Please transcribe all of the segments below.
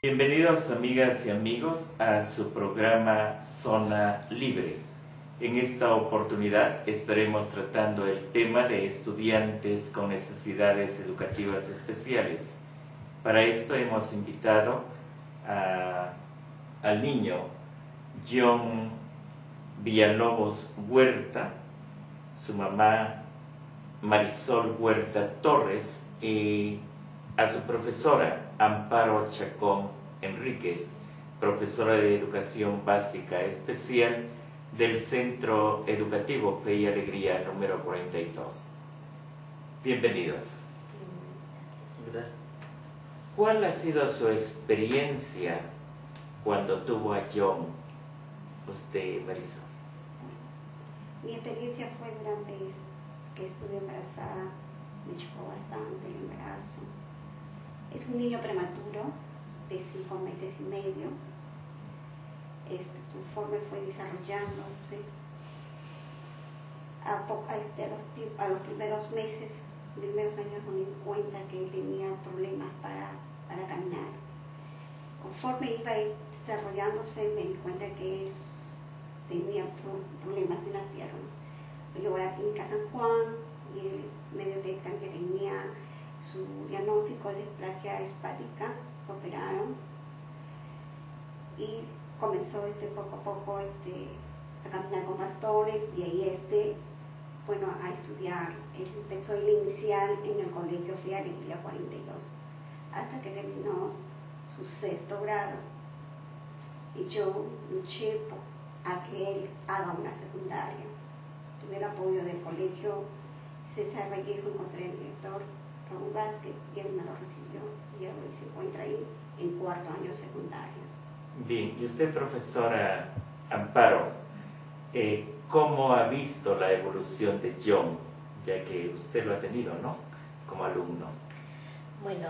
Bienvenidos amigas y amigos a su programa Zona Libre. En esta oportunidad estaremos tratando el tema de estudiantes con necesidades educativas especiales. Para esto hemos invitado al niño John Villalobos Huerta, su mamá Marisol Huerta Torres y a su profesora Amparo Chacón Enríquez, profesora de Educación Básica Especial del Centro Educativo Fe y Alegría número 42. Bienvenidos. Gracias. ¿Cuál ha sido su experiencia cuando tuvo a John, usted, Marisol? Mi experiencia fue durante que estuve embarazada, me chocó bastante el embarazo. Es un niño prematuro de 5 meses y medio. Conforme fue desarrollándose, a los primeros años me di cuenta que él tenía problemas para caminar. Conforme iba desarrollándose, me di cuenta que él tenía problemas en las piernas. Lo llevé a la clínica San Juan y me detectan que tenía su diagnóstico de displasia espástica, lo operaron y comenzó poco a poco a caminar con bastones y ahí a estudiar. Él empezó el inicial en el colegio Fe y Alegría 42 hasta que terminó su 6º grado, y yo luché a que él haga una secundaria. Tuve el apoyo del colegio César Vallejo, encontré el director Raúl Vázquez y él me lo recibió y hoy se encuentra ahí en 4º año secundaria. Bien, y usted, profesora Amparo, ¿cómo ha visto la evolución de John, ya que usted lo ha tenido, ¿no?, como alumno? Bueno,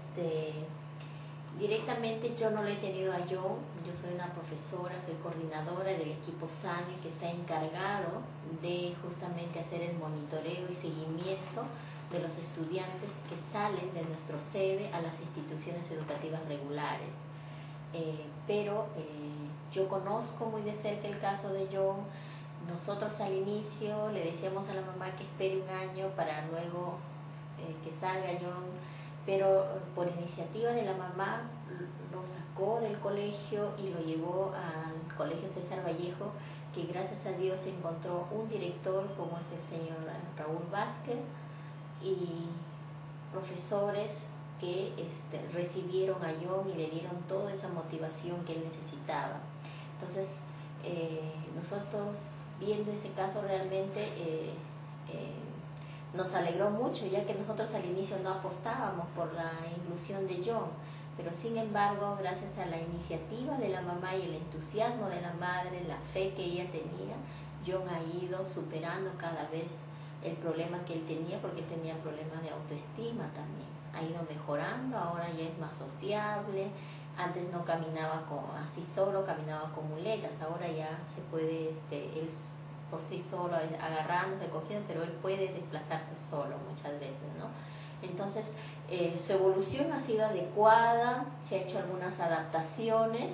directamente yo no lo he tenido a John. Yo soy una profesora, soy coordinadora del equipo SANE que está encargado de justamente hacer el monitoreo y seguimiento de los estudiantes que salen de nuestro SEBE a las instituciones educativas regulares. Pero yo conozco muy de cerca el caso de John. Nosotros al inicio le decíamos a la mamá que espere un año para luego que salga John, pero por iniciativa de la mamá lo sacó del colegio y lo llevó al colegio César Vallejo, que gracias a Dios encontró un director como es el señor Raúl Vázquez y profesores que recibieron a John y le dieron toda esa motivación que él necesitaba. Entonces, nosotros viendo ese caso realmente nos alegró mucho, ya que nosotros al inicio no apostábamos por la inclusión de John, pero sin embargo, gracias a la iniciativa de la mamá y el entusiasmo de la madre, la fe que ella tenía, John ha ido superando cada vez el problema que él tenía, porque él tenía problemas de autoestima también. Ha ido mejorando, ahora ya es más sociable. Antes no caminaba así solo, caminaba con muletas, ahora ya se puede, él por sí solo, agarrándose, cogiendo, pero él puede desplazarse solo muchas veces, ¿no? Entonces, su evolución ha sido adecuada, se ha hecho algunas adecuaciones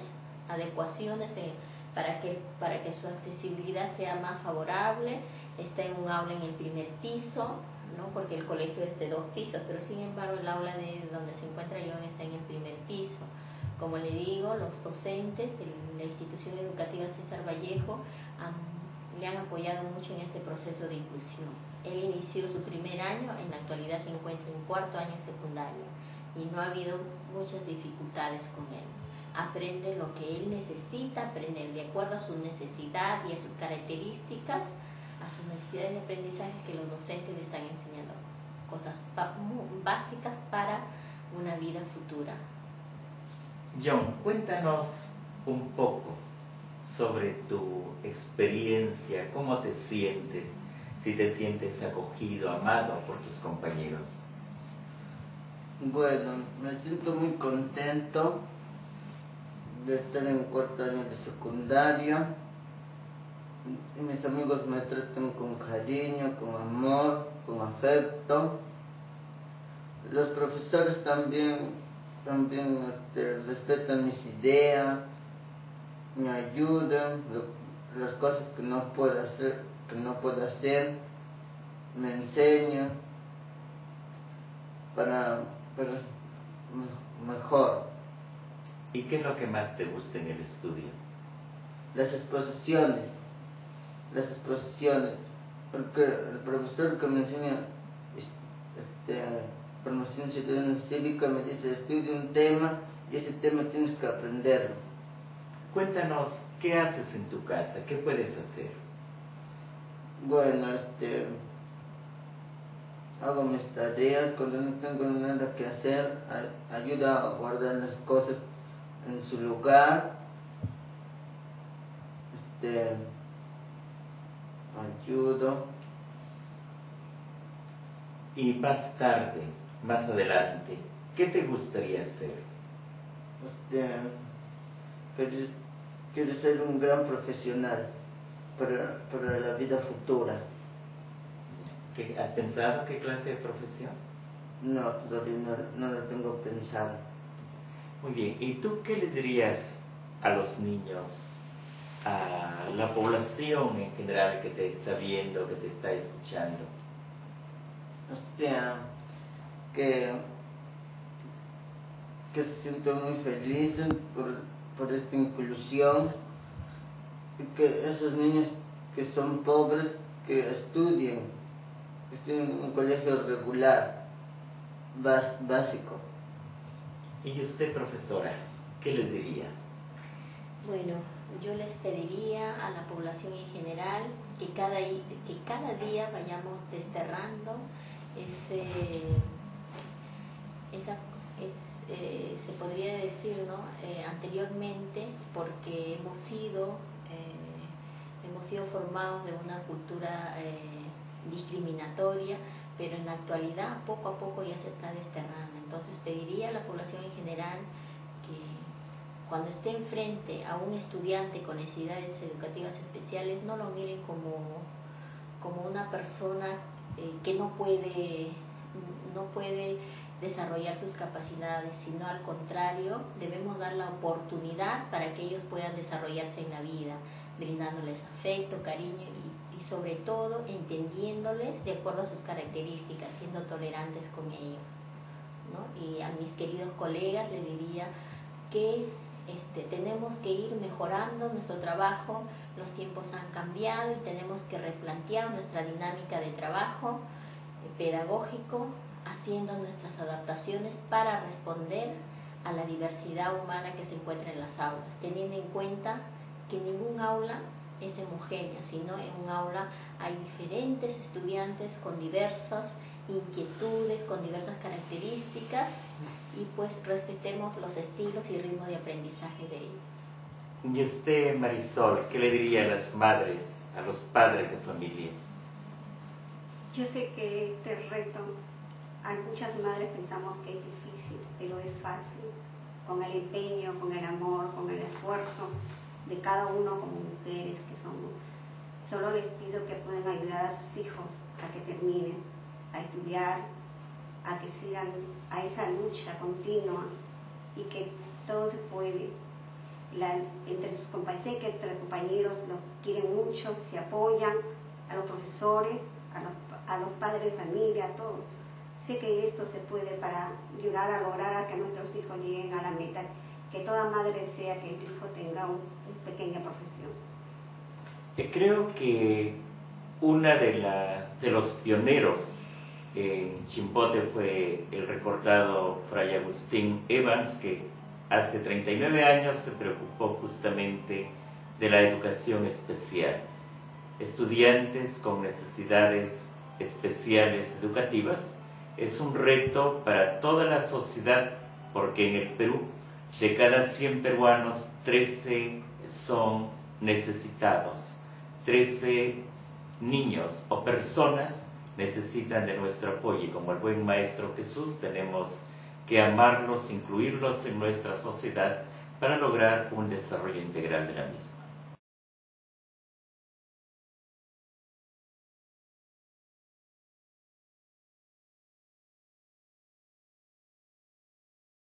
para que su accesibilidad sea más favorable. Está en un aula en el primer piso, ¿no?, porque el colegio es de 2 pisos, pero sin embargo el aula de donde se encuentra John está en el primer piso. Como le digo, los docentes de la institución educativa César Vallejo le han apoyado mucho en este proceso de inclusión. Él inició su primer año, en la actualidad se encuentra en 4º año secundario y no ha habido muchas dificultades con él. Aprende lo que él necesita aprender de acuerdo a su necesidad y a sus características, a sus necesidades de aprendizaje, que los docentes le están enseñando cosas básicas para una vida futura. John, cuéntanos un poco sobre tu experiencia, cómo te sientes, si te sientes acogido, amado por tus compañeros. Bueno, me siento muy contento de estar en 4º año de secundaria. Mis amigos me tratan con cariño, con amor, con afecto. Los profesores también también respetan mis ideas, me ayudan, las cosas que no puedo hacer, me enseñan para mejor. ¿Y qué es lo que más te gusta en el estudio? Las exposiciones, porque el profesor que me enseña promoción ciudadana cívica me dice, estudia un tema y ese tema tienes que aprenderlo. Cuéntanos, ¿qué haces en tu casa? ¿Qué puedes hacer? Bueno, hago mis tareas, cuando no tengo nada que hacer, ayuda a guardar las cosas en su lugar, ayudo. Y más tarde, más adelante, ¿qué te gustaría hacer? Quiero ser un gran profesional para la vida futura. ¿Has pensado qué clase de profesión? No, todavía no lo tengo pensado. Muy bien, ¿y tú qué les dirías a los niños, a la población en general que te está viendo, que te está escuchando? Que se siento muy feliz por esta inclusión y que esos niños que son pobres, que estudien en un colegio regular, básico. ¿Y usted, profesora, qué les diría? Bueno, yo les pediría a la población en general que cada día vayamos desterrando se podría decir, ¿no? Anteriormente, porque hemos sido formados de una cultura discriminatoria, pero en la actualidad poco a poco ya se está desterrando. Entonces pediría a la población en general que cuando esté enfrente a un estudiante con necesidades educativas especiales no lo miren como una persona que no puede desarrollar sus capacidades, sino al contrario, debemos dar la oportunidad para que ellos puedan desarrollarse en la vida, brindándoles afecto, cariño y sobre todo entendiéndoles de acuerdo a sus características, siendo tolerantes con ellos, ¿no? Y a mis queridos colegas les diría que tenemos que ir mejorando nuestro trabajo, los tiempos han cambiado y tenemos que replantear nuestra dinámica de trabajo pedagógico, haciendo nuestras adaptaciones para responder a la diversidad humana que se encuentra en las aulas, teniendo en cuenta que ningún aula es homogénea, sino en un aula hay diferentes estudiantes con diversas inquietudes, con diversas características, y pues respetemos los estilos y ritmos de aprendizaje de ellos. Y usted, Marisol, ¿qué le diría a las madres, a los padres de familia? Yo sé que este reto, a muchas madres pensamos que es difícil, pero es fácil, con el empeño, con el amor, con el esfuerzo de cada uno como mujeres que somos. Solo les pido que puedan ayudar a sus hijos a que terminen, a estudiar, a que sigan a esa lucha continua y que todo se puede. Entre sus compañeros, sé que entre los compañeros los quieren mucho, se apoyan, a los profesores, a los padres de familia, a todos. Sé que esto se puede para llegar a lograr a que nuestros hijos lleguen a la meta, que toda madre desea que el hijo tenga una pequeña profesión. Creo que una de los pioneros en Chimbote fue el recordado Fray Agustín Evans, que hace 39 años se preocupó justamente de la educación especial. Estudiantes con necesidades especiales educativas es un reto para toda la sociedad, porque en el Perú, de cada 100 peruanos, 13 son necesitados. 13 niños o personas necesitan de nuestro apoyo, y como el buen Maestro Jesús tenemos que amarlos, incluirlos en nuestra sociedad para lograr un desarrollo integral de la misma.